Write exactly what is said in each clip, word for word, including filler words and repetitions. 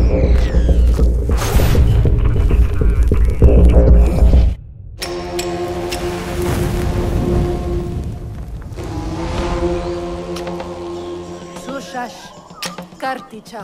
Sushash, Karticha.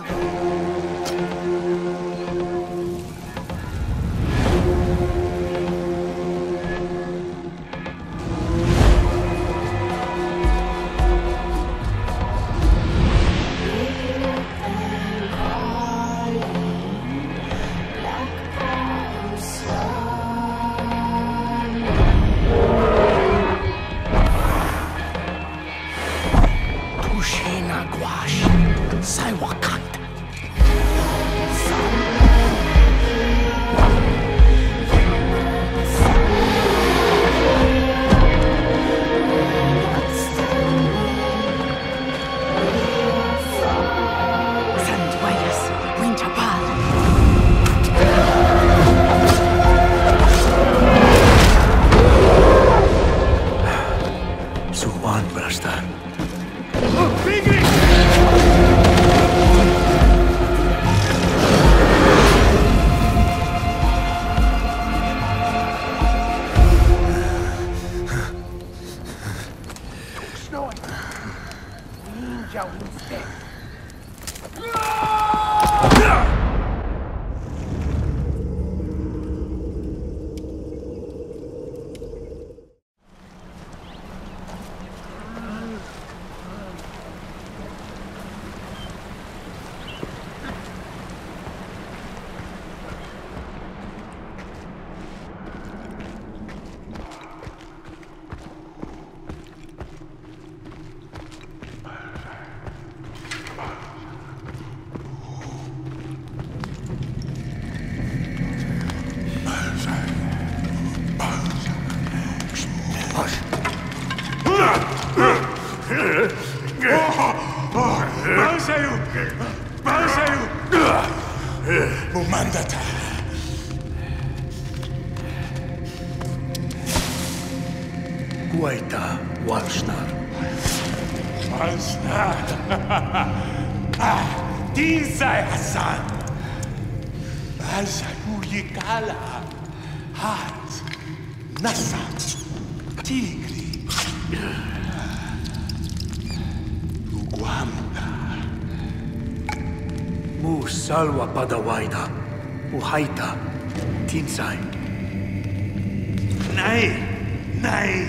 Mumandata. Guaita Walshnar. Walshnar. Ah, Tinsai Hassan. Balsa Yikala. Hat. Nasa. Tigri. Uguamda. Mu Salwa Padawaida. Uhaita. Tinsai. Nay. Nay.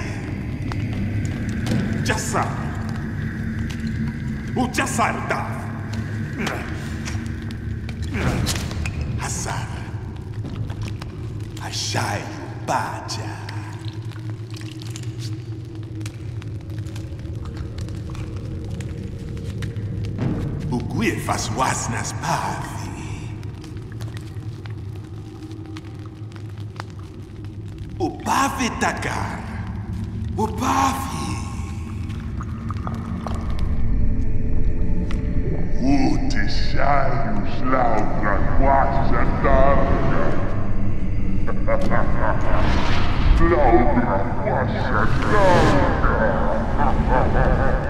Jassa. Ujasarda. Hassan. Ashayu Baja. Uguifas wasnas pavi. Upavi takar. Upavi. Utishayu slaudra quasha targa. Slaudra quasha targa.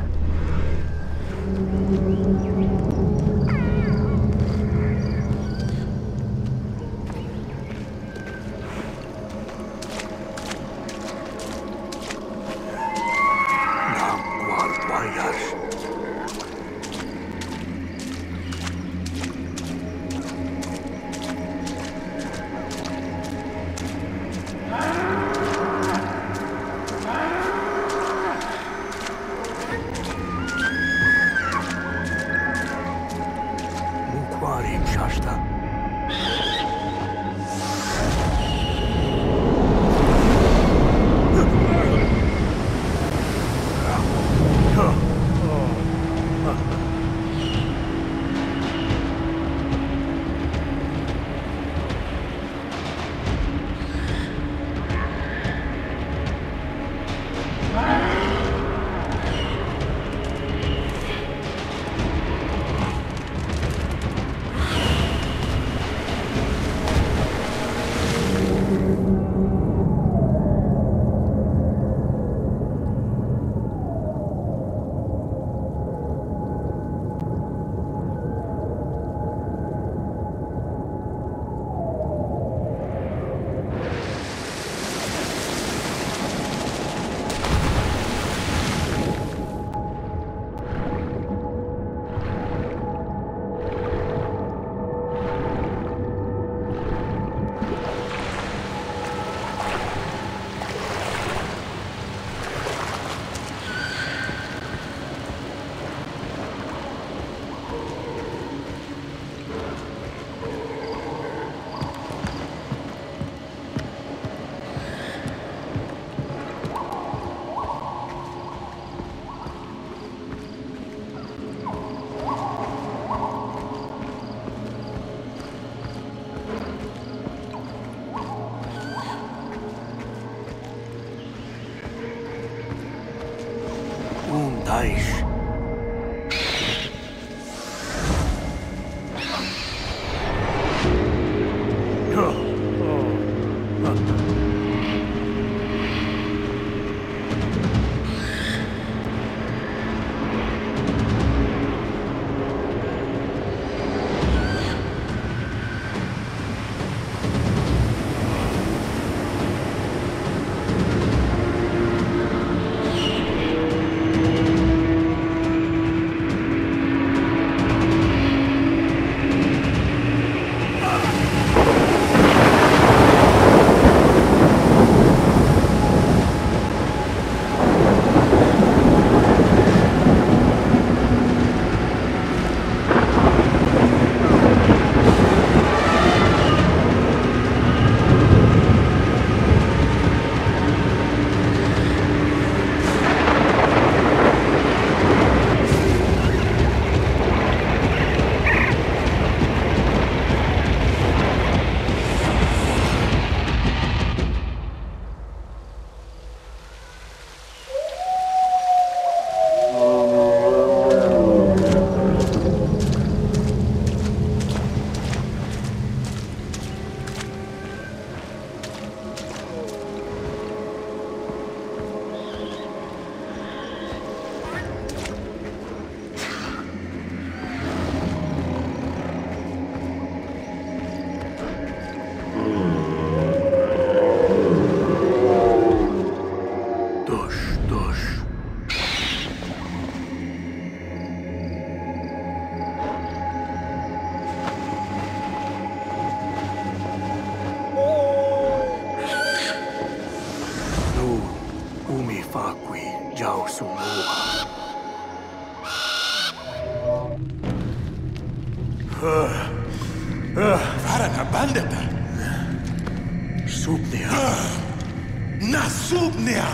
Daesh. Varana bandeta. Subnia. Na subnia.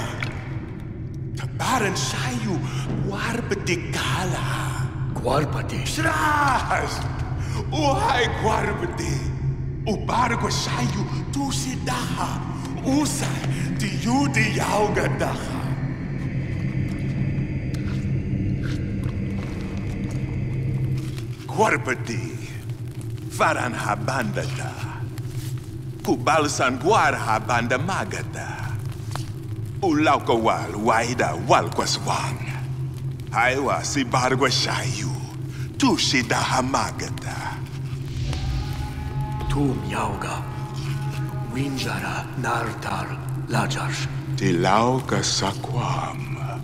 Tabaran sayu warbetikala. Guarpati. Sras. Uhai guarbeti. Ubargo sayu tu sidaha. Usai di yudi yauga daha. Guarbeti. Faran habandata. Kubalsan guar habanda magata. Ulaw kawal waida walkwaswang. Haiwa si bargwa shayu. Tu sida hamagata. Tum yauga. Winjara nartar lajarsh. Tilaw ka sakwam.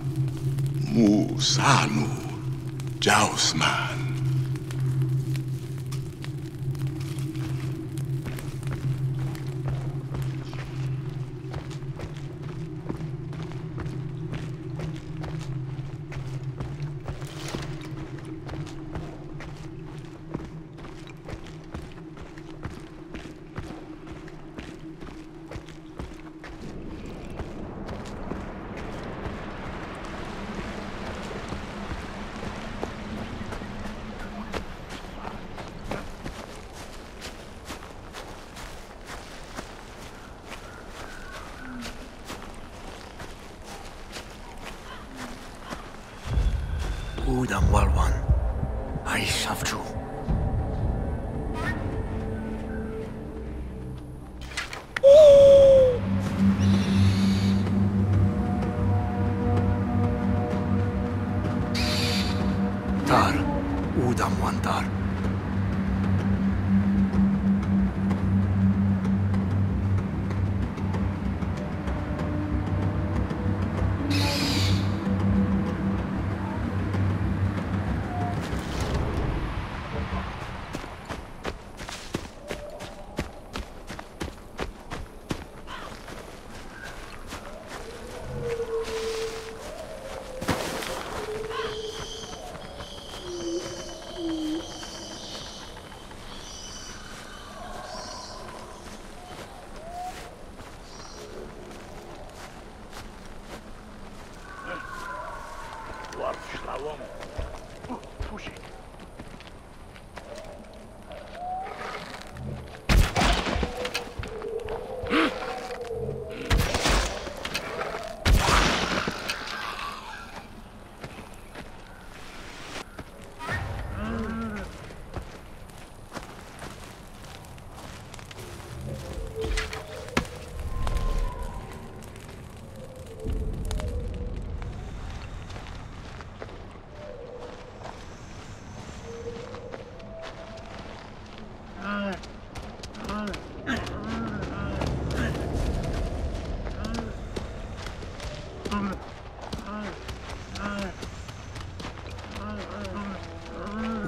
Musanu. Jausman. Udam walwan. I savju. Tar. Udam wantar.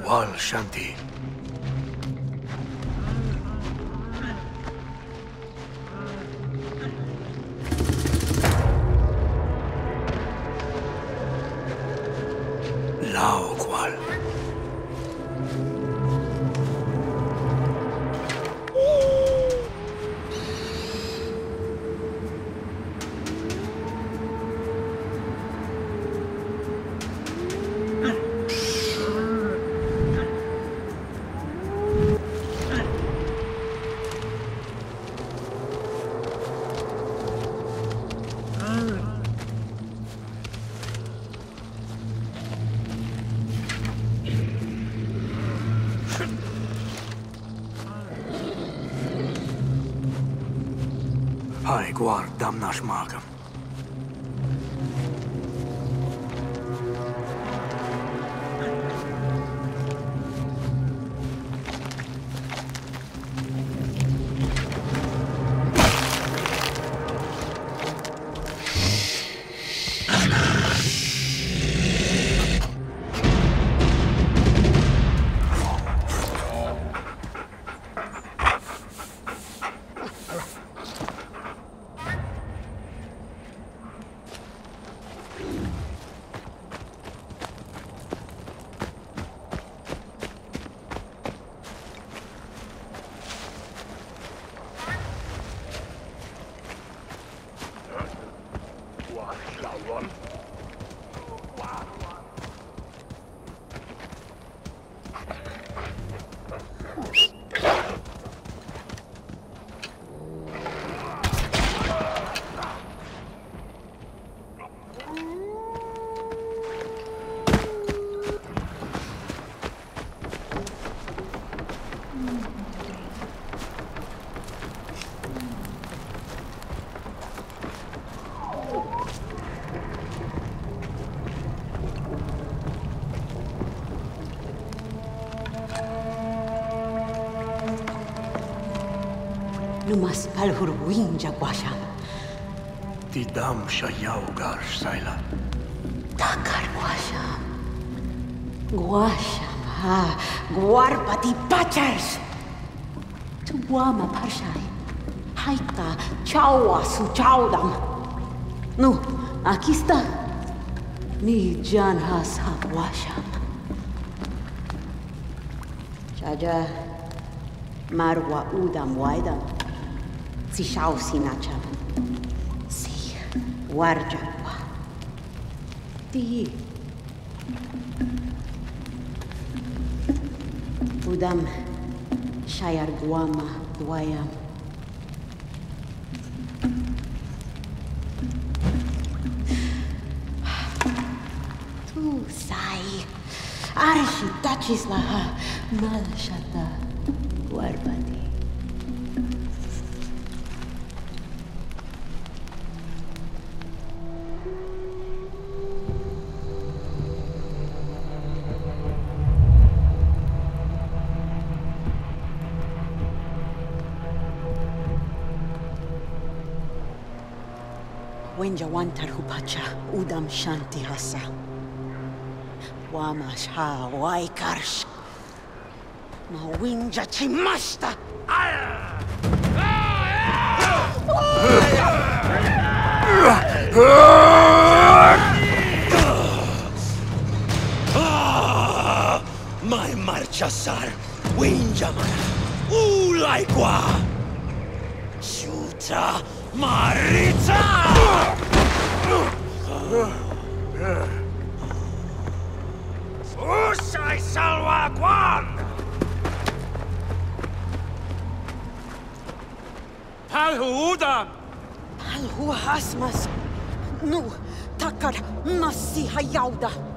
Wal Shanti. Lao Gwal. Hai Gwar Damnash Magam. Numas palhur winja guasham. Tidam Shayaugar Saila. Takar guasham. Guasham ha guarpati pachars. Tuwama parshai. Haika chawa su chaudam. Nu, aquí está. Mi jan has ha guasham. Chaja marwa udam waidam. Si shau sinacham. Si warjagwa. Ti. Udam shayar guama duayam. Tu sai. Arshi tachis laha malshata guarbati. Wenja wantar hupacha udam shanti hasa. Wamash ha waikarsh. Ma winja chimashta. Mai marchasar winja mara. Ulaikwa. Shuta Marita! Usai salwa Kwan! Palhu udam! Palhu hasmas. Nu, takar nasi hayauda.